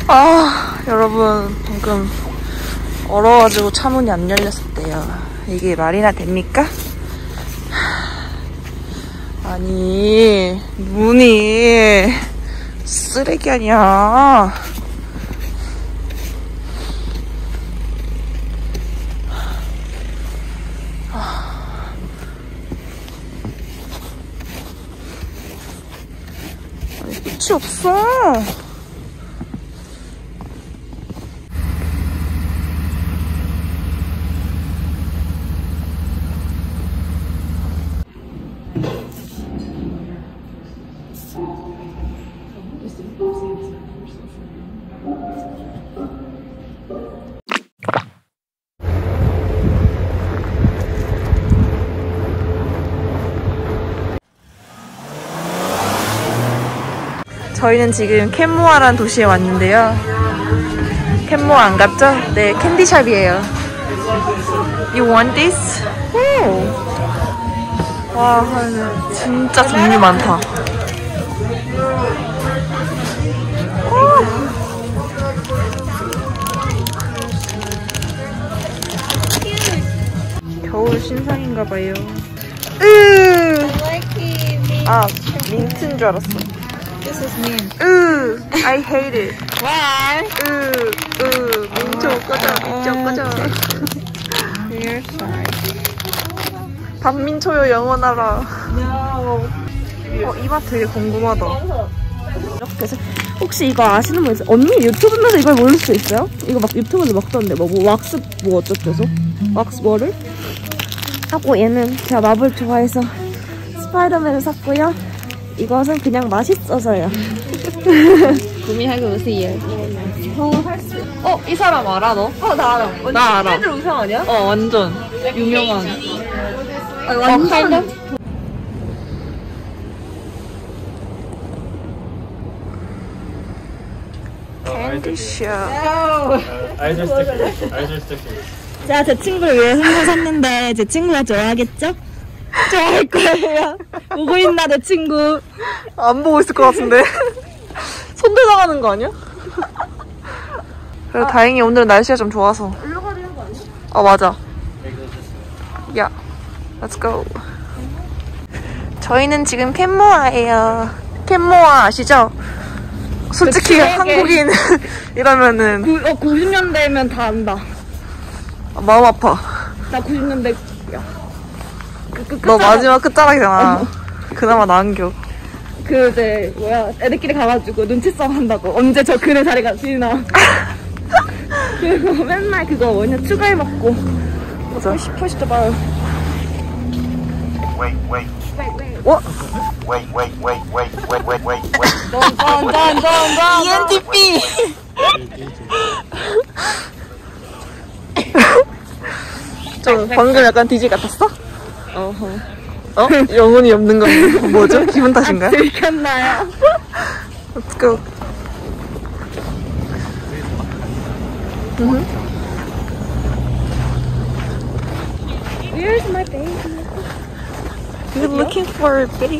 아, 여러분 방금 얼어가지고 차 문이 안 열렸었대요. 이게 말이나 됩니까? 아니, 문이 쓰레기 아니야. 아니, 끝이 없어. 저희는 지금 캔모아라는 도시에 왔는데요. 캔모아 안 갔죠? 네, 캔디샵이에요. You want this? 오. 와, 진짜 종류 많다. 겨울 신상인가봐요. 아, 민트인 줄 알았어. This is mint. I hate it. Why? 민초 꺼져, 민초 꺼져. Your size. 반민초요, 영원하라. No. 이 맛 되게 궁금하다. 이렇게 해서 혹시 이거 아시는 분 있어요? 언니 유튜브면서 이걸 모를 수 있어요? 이거 막 유튜브에서 막 떴는데 뭐 왁스 뭐 어쩌고저쩌 왁스 뭐를? 하고 얘는 제가 마블 좋아해서 스파이더맨을 샀고요. 이것은 그냥 맛있어서요. 구매하고 오세요. 이 사람 알아, 너? 나 알아. 나 알아. 애들 우상 아니야? 완전. 유명한. 완전. 캔디샵. Eyes are stickers. 제가 제 친구를 위해 선물 샀는데 제 친구가 좋아하겠죠? 좋아할 거예요. 보고 있나 내 친구. 안 보고 있을 것 같은데. 손대당하는 거 아니야? 그래도 다행히 오늘은 날씨가 좀 좋아서. 일로 가야 되는 거 아니야? 맞아. 야, let's go. 저희는 지금 캔모아예요. 캔모아 아시죠? 솔직히 한국인 이러면은 90년대면 다 안다. 마음 아파. 나 90년대. 너 마지막 끝자락이잖아. 그나마 나은겨. 이제 애들끼리 가가지고 눈치싸움 한다고. 언제 저 그네 자리가 비나. 그리고 맨날 그거 뭐냐 추가해 먹고. 맞아. 푸시 더 봐요. Wait. 어? Wait. ENTP! 좀 방금 약간 DJ 같았어? 영혼이 없는 건 뭐죠? 기분 탓인가요? 들켰나요? Let's go. Where's my baby? You're looking for a baby.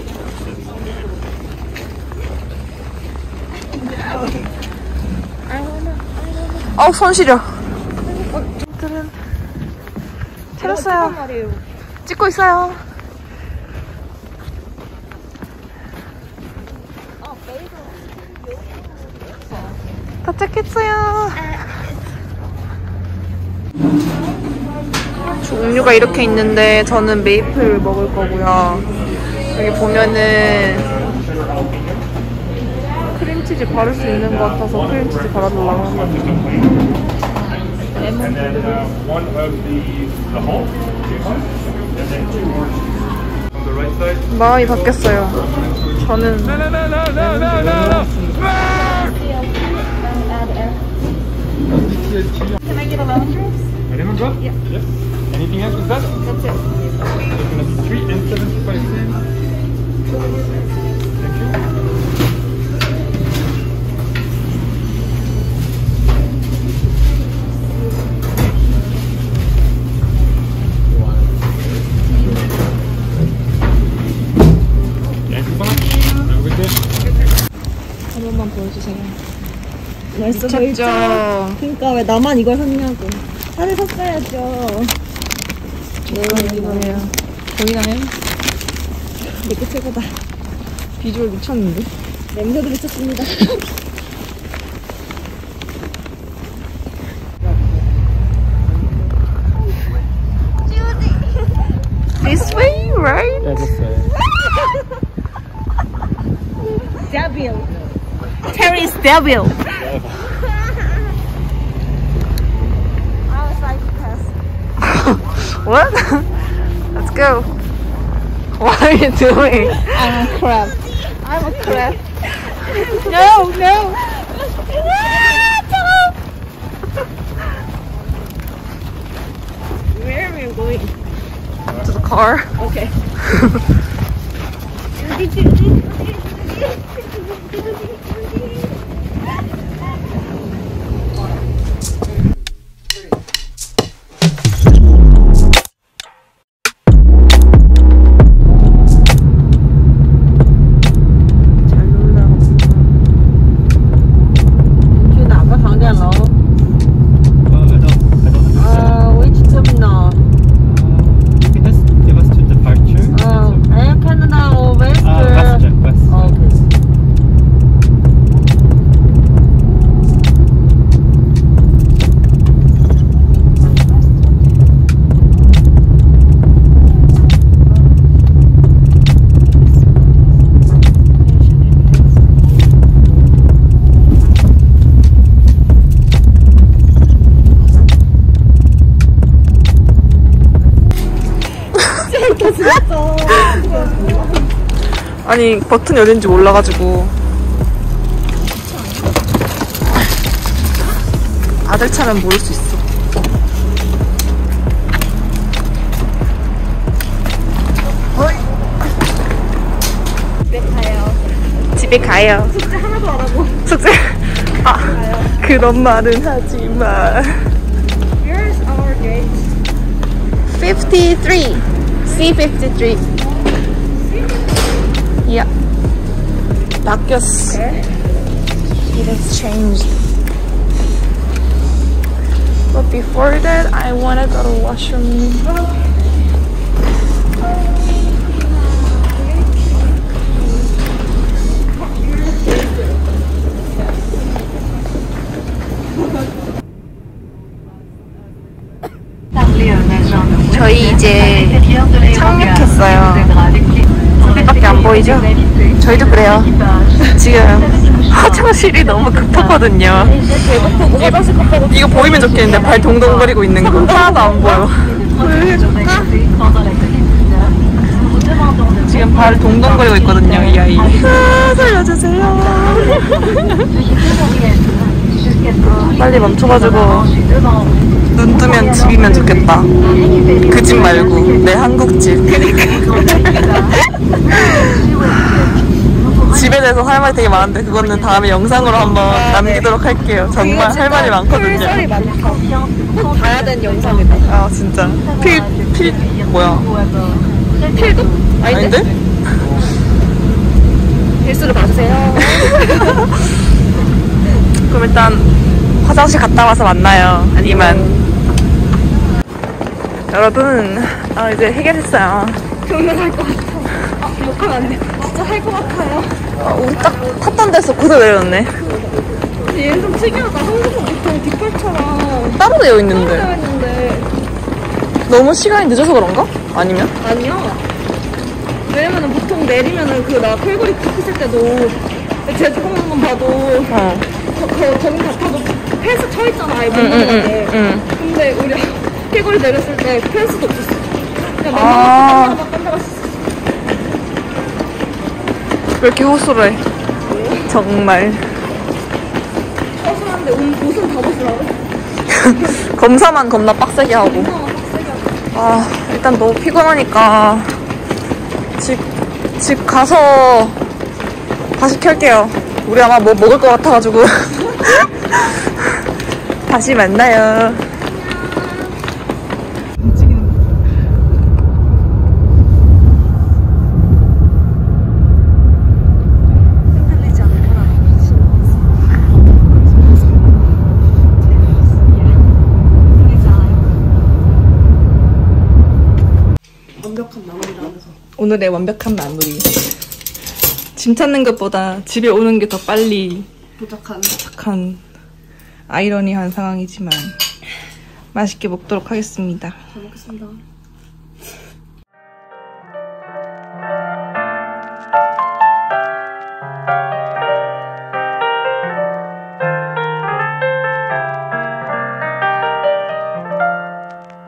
손 시려. 들은 찾았어요. 찍고 있어요. 도착했어요. 종류가 이렇게 있는데 저는 메이플 먹을 거고요. 여기 보면은 크림치즈 바를 수 있는 것 같아서 크림치즈 발라달라고 한 거죠. And then one of the Hulk. And then two more. On the right side. 마음이 바뀌었어요. 저는 No. Can I get a lemon drop? Lemon drop? Yeah. Yes. Anything else with that? That's it. It's gonna be 3 and 75 cents. Thank you. 한 번만 보여주세요. 미쳤죠. 그러니까 왜 나만 이걸 샀냐고. 다들 샀어야죠. 이거예요. 보이나요? 이게 최고다. 비주얼 미쳤는데? 냄새도 미쳤습니다. This way, right? Yeah, this way. Devil. Terry's devil. What? Let's go. What are you doing? I'm a crab. I'm a crab. No, no. Where are we going? To the car. Okay. 아니 버튼이 어딘지 몰라가지고 아들 차면 모를 수 있어. 집에 가요. 숙제 하나도 안 하고. 숙제. 아 그런 말은 하지 마. Where's our gate? 53. C53. Yeah. 바뀌었어. Okay. It has changed. But before that, I wanna go to washroom. 저희 이제 착륙했어요. 밖에 안 보이죠? 저희도 그래요. 지금 화장실이 너무 급하거든요. 이거 보이면 좋겠는데 발 동동거리고 있는 거 하나도 안 보여. 지금 발 동동거리고 있거든요, 이 아이. 아, 살려주세요. 빨리 멈춰가지고 눈 뜨면 집이면 좋겠다. 그 집 말고 내 한국집. 집에 대해서 할 말이 되게 많은데 그거는 다음에 영상으로 한번 남기도록 할게요. 정말 할 말이 많거든요. 썰이 많다. 꼭 봐야 되는 영상이다. 아 진짜 필 뭐야? 필독? 아닌데? 필수를 봐주세요. 그럼 일단 화장실 갔다 와서 만나요. 이만. 여러분, 이제 해결했어요. 경련할 것 같아. 욕하면 안 돼. 진짜 할 것 같아요. 우리 딱 탔던 데서 그대로 내렸네. 근데 얘는 좀 특이하다. 한국은 보통 뒷발처럼 따로 되어 있는데. 되어 있는데. 너무 시간이 늦어서 그런가? 아니면? 아니야. 왜냐면은 보통 내리면은 나 털고리 탁했을 때도 제주공항만 봐도 저기 같아도 펜스 쳐있잖아. 아예 못 넘어가게. 근데 우리 털고리 내렸을 때 펜스도 없었어. 그냥 막 던져갔어. 왜 이렇게 호소를 해? 정말. 허술한데 옷은 다 벗으라고? 검사만 겁나 빡세게 하고. 일단 너무 피곤하니까 집 가서 다시 켤게요. 우리 아마 뭐 먹을 것 같아가지고. 다시 만나요. 흔들리지 않을 거라. 완벽한 마무리라면서. 오늘의 완벽한 마무리. 짐 찾는 것보다 집에 오는 게 더 빨리 도착한. 착한 아이러니한 상황이지만 맛있게 먹도록 하겠습니다. 잘 먹겠습니다.